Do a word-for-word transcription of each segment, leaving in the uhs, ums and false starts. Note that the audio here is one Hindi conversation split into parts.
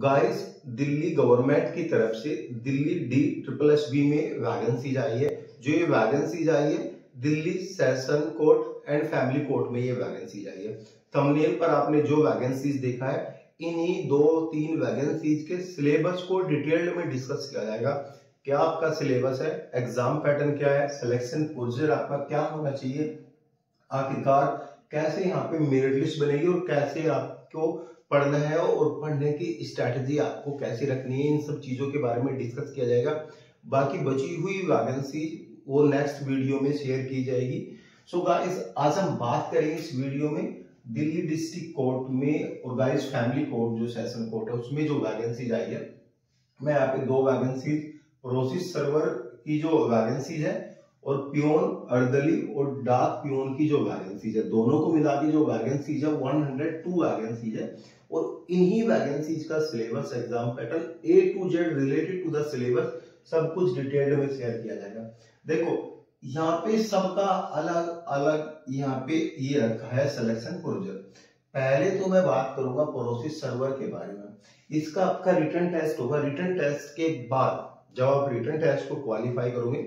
गाइस, दिल्ली गवर्नमेंट की तरफ से Delhi D triple S B में वैकेंसीज आई है। जो ये वैकेंसीज आई है Delhi session court and family court में ये वैकेंसीज आई है। थंबनेल पर आपने जो वैकेंसीज देखा है, इन्हीं दो तीन वैकेंसीज के सिलेबस को डिटेल्ड में डिस्कस किया जाएगा। क्या आपका सिलेबस है, एग्जाम पैटर्न क्या है, सिलेक्शन प्रोसीजर आपका क्या होना चाहिए, आखिरकार कैसे यहाँ पे मेरिट लिस्ट बनेगी और कैसे आपको पढ़ना है और पढ़ने की स्ट्रैटेजी आपको कैसे रखनी है, इन सब चीजों के बारे में डिस्कस किया जाएगा। बाकी बची हुई वैकेंसी वो नेक्स्ट वीडियो में शेयर की जाएगी। सो गाइस, आज हम बात करेंगे इस वीडियो में दिल्ली डिस्ट्रिक्ट कोर्ट में और गाइस फैमिली कोर्ट जो सेशन कोर्ट है उसमें जो वैकेंसीज आई है। मैं यहाँ पे दो वैकेंसी प्रोसेस सर्वर की जो वैकेंसीज है और पियोन अर्दली और डाक पियोन की जो वैकेंसीज है, दोनों को मिला के जो वैकेंसीज है एक सौ दो वैकेंसीज है। और इन्हीं वैकेंसीज का syllabus, exam pattern A to Z related to the syllabus सब कुछ डिटेल्ड में शेयर किया जाएगा। देखो यहाँ पे सबका अलग अलग यहाँ पे ये रखा है सिलेक्शन प्रोसीजर। पहले तो मैं बात करूंगा प्रोसेस सर्वर के बारे में। इसका आपका रिटन टेस्ट होगा। रिटन टेस्ट के बाद जब आप रिटन टेस्ट को क्वालिफाई करोगे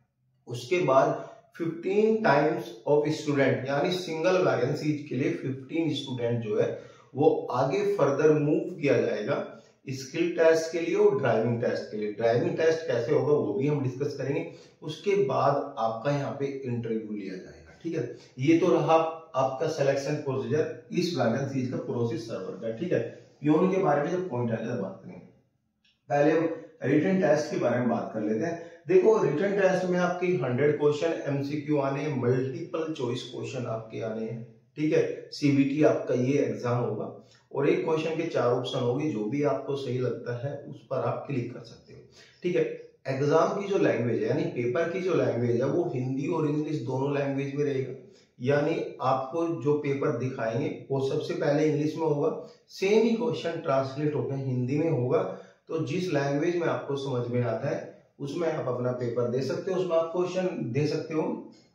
उसके बाद पंद्रह टाइम्स ऑफ स्टूडेंट यानी सिंगल वैकेंसीज के लिए पंद्रह स्टूडेंट जो है वो आगे फर्दर मूव किया जाएगा स्किल टेस्ट के लिए और ड्राइविंग टेस्ट के लिए। ड्राइविंग टेस्ट कैसे होगा वो भी हम डिस्कस करेंगे। उसके बाद आपका यहाँ पे इंटरव्यू लिया जाएगा। ठीक है, ये तो रहा आपका सिलेक्शन प्रोसीजर इस वैकेंसीज का प्रोसेस सर्वर का। ठीक है, पियोन के बारे में जब पॉइंट आ जाए बात करेंगे। पहले हम रिटन टेस्ट के बारे में बात कर लेते हैं। देखो रिटन टेस्ट में आपके हंड्रेड क्वेश्चन एमसीक्यू आने हैं, मल्टीपल चॉइस क्वेश्चन आपके आने हैं। ठीक है, सीबीटी आपका ये एग्जाम होगा और एक क्वेश्चन के चार ऑप्शन होंगे, जो भी आपको सही लगता है उस पर आप क्लिक कर सकते हो। ठीक है, एग्जाम की जो लैंग्वेज है यानी पेपर की जो लैंग्वेज है वो हिंदी और इंग्लिश दोनों लैंग्वेज में रहेगा। यानी आपको जो पेपर दिखाएंगे वो सबसे पहले इंग्लिश में होगा, सेम ही क्वेश्चन ट्रांसलेट होकर हिंदी में होगा। तो जिस लैंग्वेज में आपको समझ में आता है उसमें आप अपना पेपर दे सकते हो, उसमें आप क्वेश्चन दे सकते हो।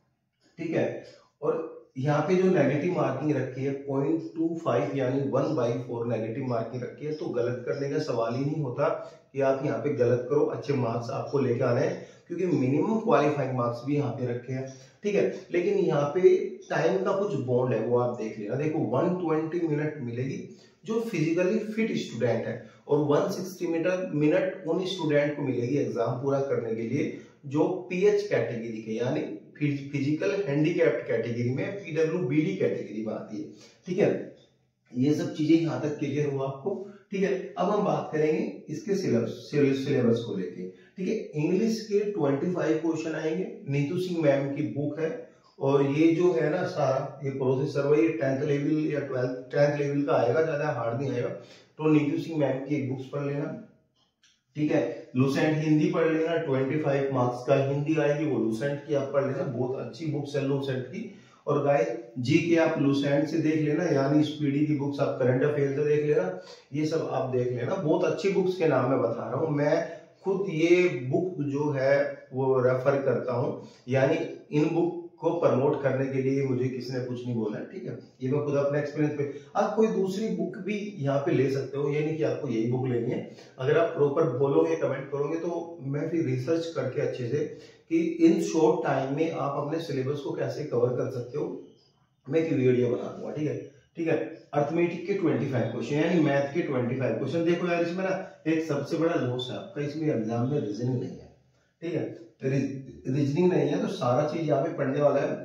ठीक है, और यहाँ पे जो नेगेटिव मार्किंग रखी है पॉइंट टू फाइव यानी one by four negative marking रखी है। तो गलत करने का सवाल ही नहीं होता कि आप यहाँ पे गलत करो, अच्छे मार्क्स आपको लेके आने हैं क्योंकि मिनिमम क्वालिफाइंग मार्क्स भी यहाँ पे रखे हैं। ठीक है, लेकिन यहाँ पे टाइम का कुछ बॉन्ड है वो आप देख लेना। देखो एक सौ बीस मिनट मिलेगी जो फिजिकली फिट स्टूडेंट है और एक सौ साठ मीटर मिनट उन स्टूडेंट को मिलेगी एग्जाम पूरा करने के लिए जो पीएच कैटेगरी के यानी फिजिकल हैंडीकैप्ड कैटेगरी में पीडब्ल्यूबीडी कैटेगरी में आती है। ठीक है, ये सब चीजें यहाँ तक क्लियर हुआ आपको। ठीक है, अब हम बात करेंगे इसके सिलेबस सिलेबस को लेके। ठीक है, इंग्लिश के पच्चीस क्वेश्चन आएंगे। नीतू सिंह मैम की बुक है और ये जो है ना सारा ये प्रोसेस सर्वर ये टेंथ लेवल या ट्वेल्थ टेंथ लेवल का आएगा, ज्यादा हार्ड नहीं आएगा। तो नीतू सिंह मैम की एक बुक्स पढ़ लेना। ठीक है, लूसेंट हिंदी पढ़ लेना, पच्चीस मार्क्स का हिंदी आएगी वो लूसेंट की आप पढ़ लेना, बहुत अच्छी बुक्स है लूसेंट की। और गाइस जी के आप लूसेंट से देख लेना यानी स्पीडी की बुक्स आप करंट अफेयर से देख लेना, ये सब आप देख लेना। बहुत अच्छी बुक्स के नाम मैं बता रहा हूँ, मैं खुद ये बुक जो है वो रेफर करता हूँ। यानी इन बुक को प्रमोट करने के लिए मुझे किसी ने कुछ नहीं बोला। ठीक है, ये मैं खुद अपने एक्सपीरियंस पे। आप कोई दूसरी बुक भी यहाँ पे ले सकते हो, ये नहीं कि आपको यही बुक लेनी है। अगर आप प्रॉपर बोलोगे कमेंट करोगे तो मैं फिर रिसर्च करके अच्छे से कि इन शॉर्ट टाइम में आप अपने सिलेबस को कैसे कवर कर सकते हो मैं एक वीडियो बना दूंगा। ठीक है, ठीक है, अर्थमेटिक के पच्चीस क्वेश्चन यानी मैथ के पच्चीस क्वेश्चन। देखो यार इसमें ना एक सबसे बड़ा लॉस है आपका, इसमें एग्जाम में रीजनिंग नहीं है। ठीक है, रीजनिंग नहीं है तो सारा चीज यहाँ पे पढ़ने वाला है,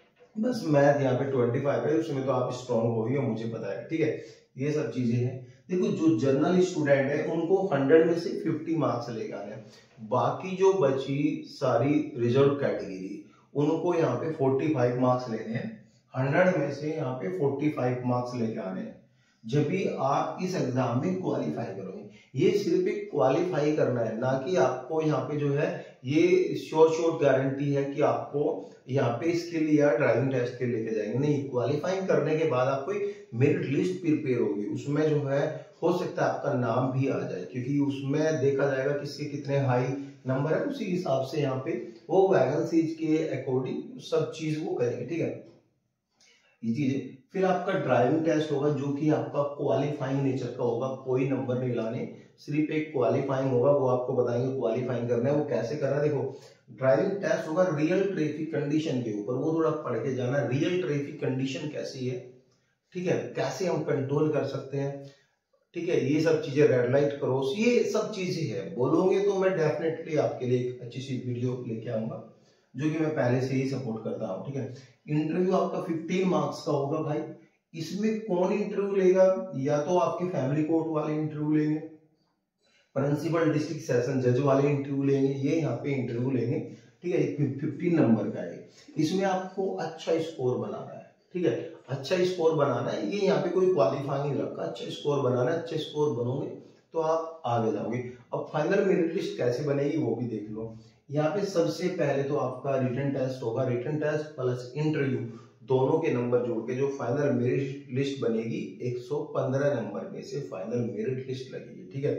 बस मैथ यहाँ पे पच्चीस है उसमें तो आप स्ट्रॉन्ग हो ही हो मुझे पता है। ठीक है, ये सब चीजें हैं। देखो जो जनरल स्टूडेंट है उनको सौ में से पचास मार्क्स लेके आने हैं, बाकी जो बची सारी रिजर्व कैटेगरी उनको यहाँ पे पैंतालीस मार्क्स लेने हैं। सौ में से यहाँ पे पैंतालीस मार्क्स लेके आने हैं जब भी आप इस एग्जाम में क्वालिफाई करोगे। ये सिर्फ एक क्वालिफाई करना है, ना कि आपको यहाँ पे जो है ये श्योर श्योर गारंटी है कि आपको यहाँ पे स्किल या ड्राइविंग टेस्ट के लेके जाएंगे। नहीं, क्वालिफाइंग करने के बाद आपको मेरिट लिस्ट प्रिपेयर होगी, उसमें जो है हो सकता है आपका नाम भी आ जाए क्योंकि उसमें देखा जाएगा किसके कितने हाई नंबर है, उसी हिसाब से यहाँ पे वो वैकेंसीज के अकॉर्डिंग सब चीज वो करेंगे। ठीक है, ये चीज फिर आपका ड्राइविंग टेस्ट होगा जो कि आपका क्वालिफाइंग नेचर का होगा, कोई नंबर नहीं लाने, सिर्फ एक क्वालिफाइंग होगा, वो आपको बताएंगे क्वालिफाइंग करना है वो कैसे करना है। देखो ड्राइविंग टेस्ट होगा रियल ट्रैफिक कंडीशन के ऊपर, वो थोड़ा पढ़ के जाना, रियल ट्रैफिक कंडीशन कैसी है, ठीक है, कैसे हम कंट्रोल कर सकते हैं, ठीक है, ये सब चीजें, रेड लाइट क्रॉस, ये सब चीजें है। बोलोगे तो मैं डेफिनेटली आपके लिए एक अच्छी सी वीडियो लेके आऊंगा जो कि मैं पहले से ही सपोर्ट करता हूँ, ठीक है। इंटरव्यू आपका पंद्रह मार्क्स का होगा भाई। इसमें कौन इंटरव्यू लेगा, या तो आपके फैमिली कोर्ट वाले इंटरव्यू लेंगे, प्रिंसिपल डिस्ट्रिक्ट सेशन जज वाले इंटरव्यू लेंगे, ये यहाँ पे इंटरव्यू लेंगे, ठीक है। पंद्रह नंबर का है, इसमें आपको अच्छा स्कोर बनाना है, ठीक है, अच्छा स्कोर बनाना है। ये यहाँ पे कोई क्वालिफाइंग नहीं रखा, अच्छा स्कोर बनाना है, अच्छे स्कोर बनोगे तो आप आगे जाओगे। अब फाइनल मेरिट लिस्ट कैसे बनेगी वो भी देख लो। यहाँ पे सबसे पहले तो आपका रिटन टेस्ट होगा, रिटन टेस्ट प्लस इंटरव्यू दोनों के नंबर जोड़ के जो फाइनल मेरिट लिस्ट बनेगी एक सौ पंद्रह नंबर में से फाइनल मेरिट लिस्ट लगेगी, ठीक है,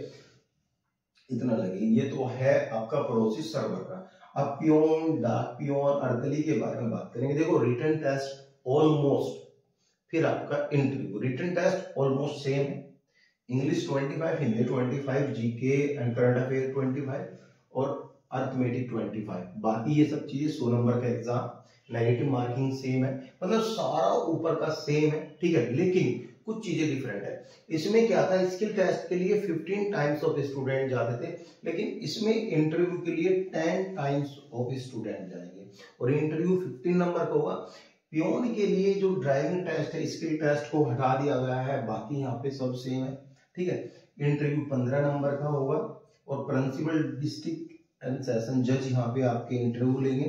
इतना लगेगी। ये तो है आपका पड़ोसी सर्वर का। अब पियोन, डाक पियोन, अर्दली के बारे में बात करेंगे। देखो रिटन टेस्ट ऑलमोस्ट, फिर आपका interview, written test almost same है, इंग्लिश पच्चीस, हिंदी पच्चीस, जीके एंड करंट अफेयर पच्चीस और अर्थमेटिक पच्चीस, बाकी ये सब चीजें सौ नंबर का एग्जाम, नेगेटिव मार्किंग सेम है, मतलब सारा ऊपर का सेम है, ठीक है, लेकिन कुछ चीजें डिफरेंट है। इसमें क्या था, स्किल टेस्ट के लिए पंद्रह टाइम्स ऑफ स्टूडेंट जाते थे, लेकिन इसमें इंटरव्यू के लिए दस टाइम्स ऑफ स्टूडेंट जाएंगे और इंटरव्यू पंद्रह नंबर का होगा। पियोन के लिए जो ड्राइविंग टेस्ट है, स्किल टेस्ट को हटा दिया गया है, बाकी यहाँ पे सब सेम है, ठीक है। इंटरव्यू पंद्रह नंबर का होगा और प्रिंसिपल डिस्ट्रिक्ट एंड सेशन जज यहाँ पे आपके इंटरव्यू लेंगे।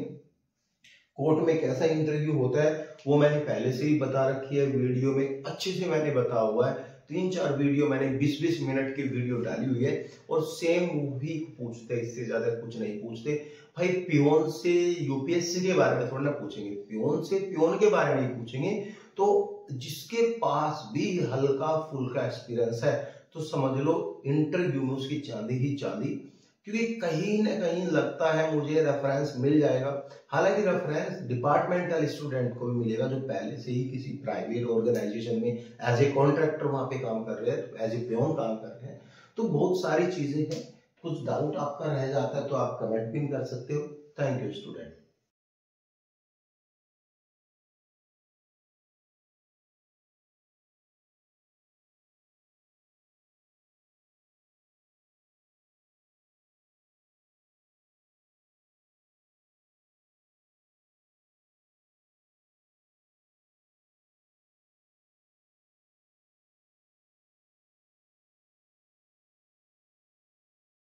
कोर्ट में कैसा इंटरव्यू होता है वो मैंने पहले से ही बता रखी है, वीडियो में अच्छे से मैंने बता हुआ है, तीन चार वीडियो मैंने बीस बीस मिनट की वीडियो डाली हुई है और सेम भी पूछते हैं, इससे ज्यादा कुछ नहीं पूछते भाई। पियोन से यूपीएससी के बारे में थोड़ा ना पूछेंगे, पियोन से पियोन के बारे में नहीं पूछेंगे, तो जिसके पास भी हल्का फुल्का एक्सपीरियंस है तो समझ लो इंटरव्यू में उसकी चांदी ही चांदी, क्योंकि कहीं ना कहीं लगता है मुझे रेफरेंस मिल जाएगा। हालांकि रेफरेंस डिपार्टमेंटल स्टूडेंट को भी मिलेगा जो पहले से ही किसी प्राइवेट ऑर्गेनाइजेशन में एज ए कॉन्ट्रैक्टर वहां पे काम कर रहे हैं, एज ए पियोन काम कर रहे हैं, तो बहुत सारी चीजें हैं। कुछ डाउट आपका रह जाता है तो आप कमेंट भी कर सकते हो। Thank you student.